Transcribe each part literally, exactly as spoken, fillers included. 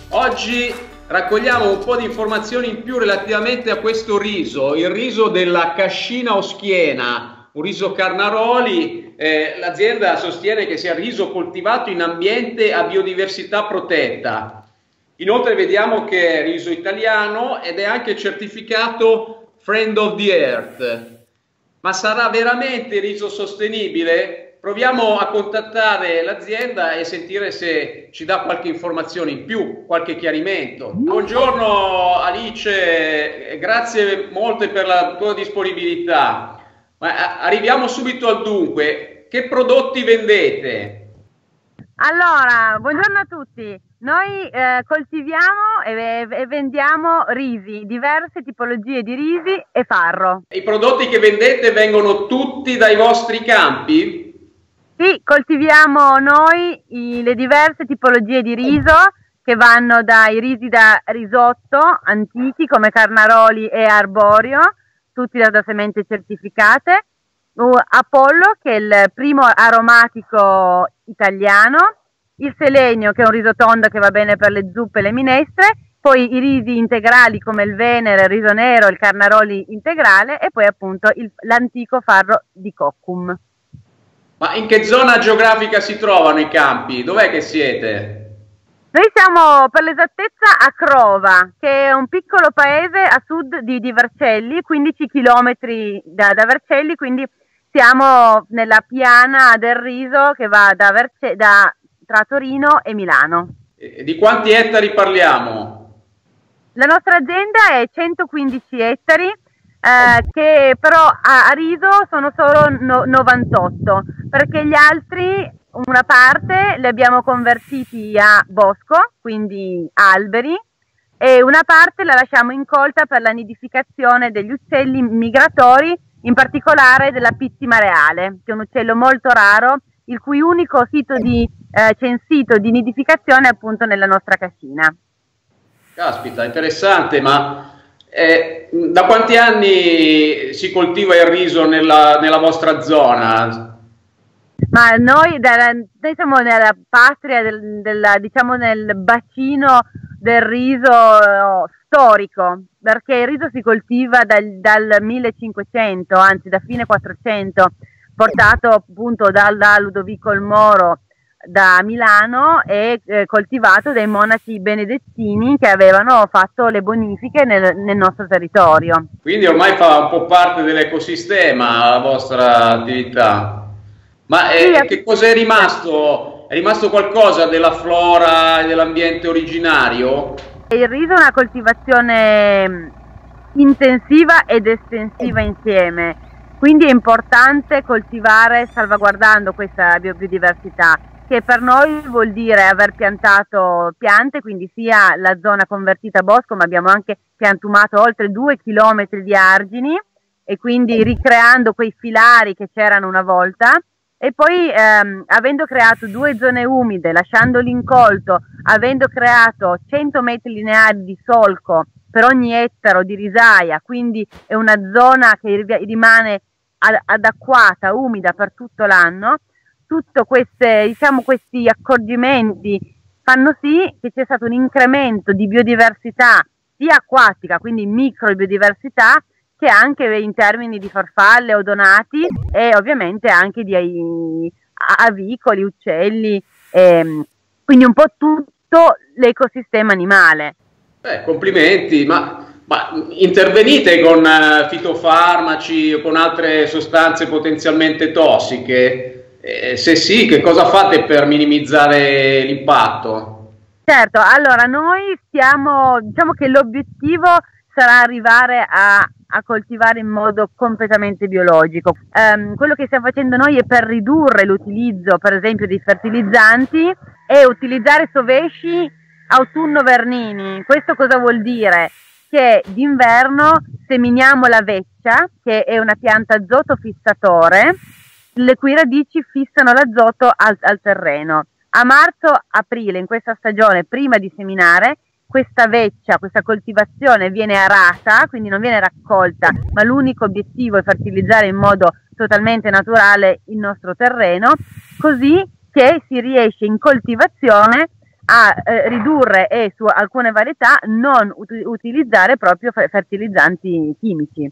Oggi raccogliamo un po' di informazioni in più relativamente a questo riso, il riso della Cascina Oschiena, un riso Carnaroli. Eh, l'azienda sostiene che sia riso coltivato in ambiente a biodiversità protetta. Inoltre vediamo che è riso italiano ed è anche certificato Friend of the Earth. Ma sarà veramente riso sostenibile? Proviamo a contattare l'azienda e sentire se ci dà qualche informazione in più, qualche chiarimento. Buongiorno Alice, grazie molte per la tua disponibilità. Ma arriviamo subito al dunque, che prodotti vendete? Allora, buongiorno a tutti. Noi eh, coltiviamo e, e vendiamo risi, diverse tipologie di risi e farro. I prodotti che vendete vengono tutti dai vostri campi? Sì, coltiviamo noi i, le diverse tipologie di riso che vanno dai risi da risotto antichi come Carnaroli e Arborio, tutti da, da sementi certificate, uh, Apollo che è il primo aromatico italiano, il Selenio che è un riso tondo che va bene per le zuppe e le minestre, poi i risi integrali come il Venere, il riso nero, il Carnaroli integrale e poi appunto l'antico farro di Coccum. Ma in che zona geografica si trovano i campi? Dov'è che siete? Noi siamo per l'esattezza a Crova, che è un piccolo paese a sud di, di Vercelli, quindici chilometri da, da Vercelli, quindi siamo nella piana del riso che va da, Verce da tra Torino e Milano. E di quanti ettari parliamo? La nostra azienda è centoquindici ettari, eh, che però a, a riso sono solo no, novantotto, perché gli altri, una parte, li abbiamo convertiti a bosco, quindi alberi, e una parte la lasciamo incolta per la nidificazione degli uccelli migratori, in particolare della pittima reale, che è un uccello molto raro, il cui unico sito di, eh, censito di nidificazione è appunto nella nostra cascina. Caspita, interessante, ma eh, da quanti anni si coltiva il riso nella, nella vostra zona? Ma noi, da, noi siamo nella patria, del, della, diciamo nel bacino del riso storico, perché il riso si coltiva dal, dal millecinquecento, anzi da fine quattrocento, portato appunto da, da Ludovico il Moro da Milano e eh, coltivato dai monaci benedettini che avevano fatto le bonifiche nel, nel nostro territorio. Quindi ormai fa un po' parte dell'ecosistema la vostra attività. Ma eh, sì, che cos'è rimasto? È rimasto qualcosa della flora e dell'ambiente originario? Il riso è una coltivazione intensiva ed estensiva insieme, quindi è importante coltivare salvaguardando questa biodiversità, che per noi vuol dire aver piantato piante, quindi sia la zona convertita a bosco, ma abbiamo anche piantumato oltre due chilometri di argini e quindi ricreando quei filari che c'erano una volta. E poi ehm, avendo creato due zone umide, lasciandoli incolto, avendo creato cento metri lineari di solco per ogni ettaro di risaia, quindi è una zona che rimane ad adacquata, umida per tutto l'anno, tutti diciamo, questi accorgimenti fanno sì che c'è stato un incremento di biodiversità sia acquatica, quindi micro biodiversità, che anche in termini di farfalle, odonati e ovviamente anche di avicoli, uccelli, ehm, quindi un po' tutto l'ecosistema animale. Beh, complimenti, ma, ma intervenite con uh, fitofarmaci o con altre sostanze potenzialmente tossiche? Eh, se sì, che cosa fate per minimizzare l'impatto? Certo, allora noi stiamo, diciamo che l'obiettivo sarà arrivare a, a coltivare in modo completamente biologico. Um, quello che stiamo facendo noi è per ridurre l'utilizzo, per esempio, di fertilizzanti e utilizzare sovesci autunno-vernini. Questo cosa vuol dire? Che d'inverno seminiamo la veccia, che è una pianta azotofissatore, le cui radici fissano l'azoto al, al terreno. A marzo-aprile, in questa stagione, prima di seminare, questa veccia, questa coltivazione viene arata, quindi non viene raccolta, ma l'unico obiettivo è fertilizzare in modo totalmente naturale il nostro terreno, così che si riesce in coltivazione a eh, ridurre e su alcune varietà non ut- utilizzare proprio fertilizzanti chimici.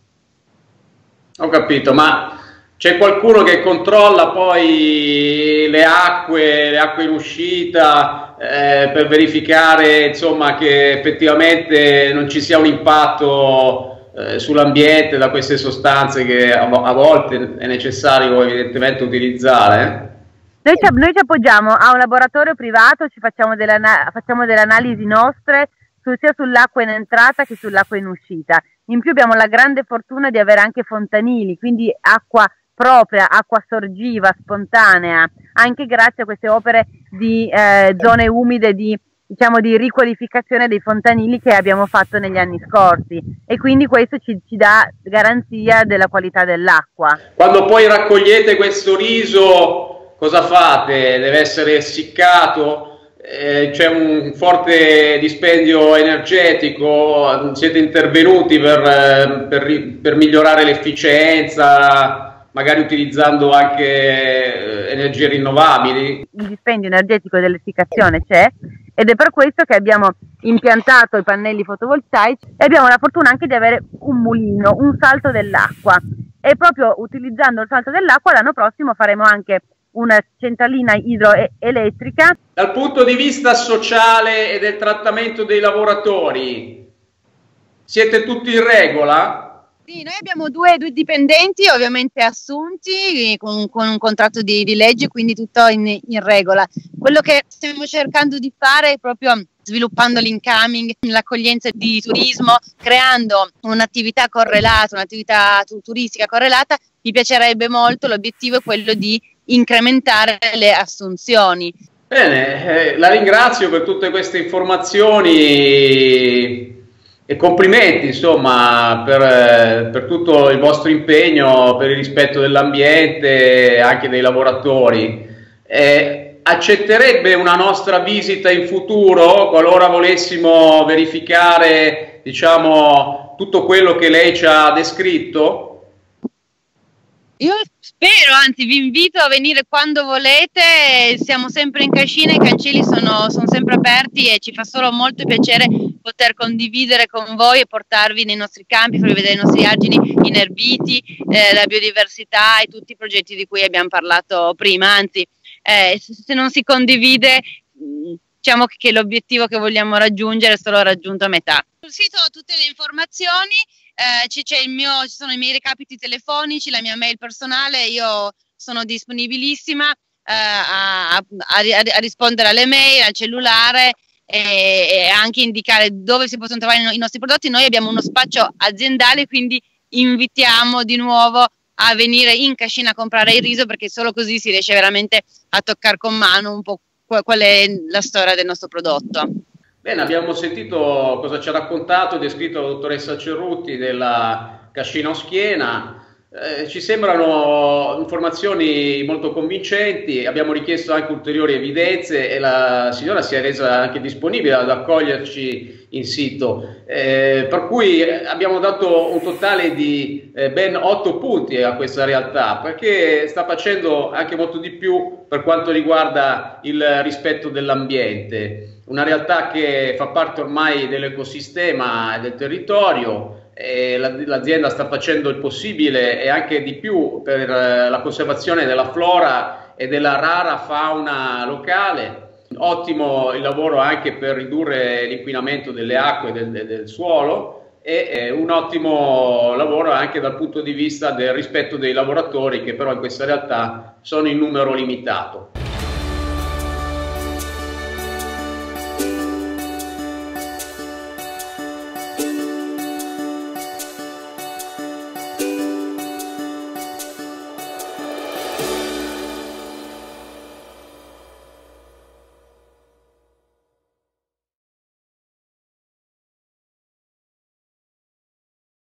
Ho capito, ma c'è qualcuno che controlla poi le acque, le acque in uscita eh, per verificare, insomma, che effettivamente non ci sia un impatto eh, sull'ambiente da queste sostanze che a, a volte è necessario evidentemente utilizzare? Noi ci, noi ci appoggiamo a un laboratorio privato, ci facciamo delle, facciamo delle analisi nostre su, sia sull'acqua in entrata che sull'acqua in uscita. In più abbiamo la grande fortuna di avere anche fontanili, quindi acqua propria, acqua sorgiva, spontanea, anche grazie a queste opere di eh, zone umide, di, diciamo, di riqualificazione dei fontanili che abbiamo fatto negli anni scorsi, e quindi questo ci, ci dà garanzia della qualità dell'acqua. Quando poi raccogliete questo riso, cosa fate? Deve essere essiccato? Eh, c'è un forte dispendio energetico? Siete intervenuti per, per, per migliorare l'efficienza, magari utilizzando anche energie rinnovabili? Il dispendio energetico dell'essiccazione c'è, ed è per questo che abbiamo impiantato i pannelli fotovoltaici e abbiamo la fortuna anche di avere un mulino, un salto dell'acqua, e proprio utilizzando il salto dell'acqua l'anno prossimo faremo anche una centralina idroelettrica. Dal punto di vista sociale e del trattamento dei lavoratori, siete tutti in regola? Sì, noi abbiamo due, due dipendenti ovviamente assunti con, con un contratto di, di legge, quindi tutto in, in regola. Quello che stiamo cercando di fare è proprio sviluppando l'incoming, l'accoglienza di turismo, creando un'attività correlata, un'attività turistica correlata. Mi piacerebbe molto, l'obiettivo è quello di incrementare le assunzioni. Bene, eh, la ringrazio per tutte queste informazioni e complimenti, insomma, per, eh, per tutto il vostro impegno per il rispetto dell'ambiente e anche dei lavoratori. Eh, accetterebbe una nostra visita in futuro qualora volessimo verificare, diciamo, tutto quello che lei ci ha descritto? Io spero, anzi vi invito a venire quando volete, siamo sempre in cascina, i cancelli sono, sono sempre aperti e ci fa solo molto piacere poter condividere con voi e portarvi nei nostri campi, farvi vedere i nostri argini inerbiti, eh, la biodiversità e tutti i progetti di cui abbiamo parlato prima. Anzi, eh, se non si condivide, diciamo che l'obiettivo che vogliamo raggiungere è solo raggiunto a metà. Sul sito ho tutte le informazioni. Eh, ci, c'è il mio, ci sono i miei recapiti telefonici, la mia mail personale, io sono disponibilissima eh, a, a, a rispondere alle mail, al cellulare e, e anche indicare dove si possono trovare i nostri prodotti. Noi abbiamo uno spaccio aziendale, quindi invitiamo di nuovo a venire in cascina a comprare il riso, perché solo così si riesce veramente a toccare con mano un po' qual è la storia del nostro prodotto. Bene, abbiamo sentito cosa ci ha raccontato e descritto la dottoressa Cerruti della Cascina Oschiena. Eh, ci sembrano informazioni molto convincenti, abbiamo richiesto anche ulteriori evidenze e la signora si è resa anche disponibile ad accoglierci in sito, eh, per cui abbiamo dato un totale di eh, ben otto punti a questa realtà, perché sta facendo anche molto di più per quanto riguarda il rispetto dell'ambiente. Una realtà che fa parte ormai dell'ecosistema e del territorio. L'azienda sta facendo il possibile e anche di più per la conservazione della flora e della rara fauna locale. Ottimo il lavoro anche per ridurre l'inquinamento delle acque e del, del suolo, e un ottimo lavoro anche dal punto di vista del rispetto dei lavoratori, che però in questa realtà sono in numero limitato.